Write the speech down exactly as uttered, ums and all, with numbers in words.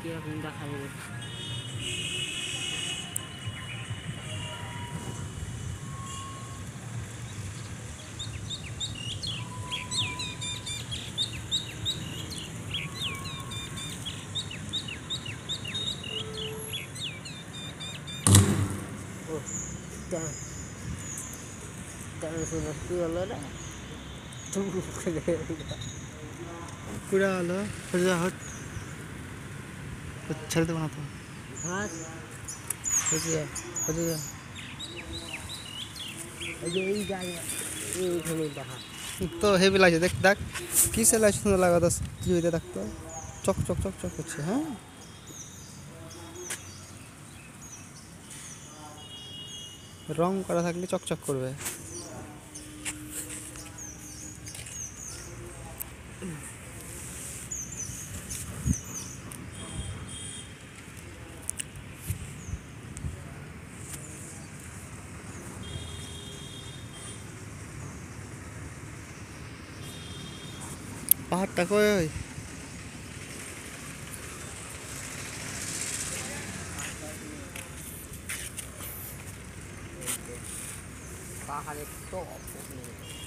কিরকম দেখা যাবে। पूरा हलो जा हट छड़ दे बना तो घास हो जा हो जा এই জায়গা এইখানে দেখা तो हेवी লাগছে দেখ দেখ কিসে লাগছে সুন্দর লাগা তো টিভিতে দেখতো চক চক চক চক করছে হ্যাঁ রং করা থাকলে চকচক করবে পাহাড়টা কই ওই পাহাড়ের টপ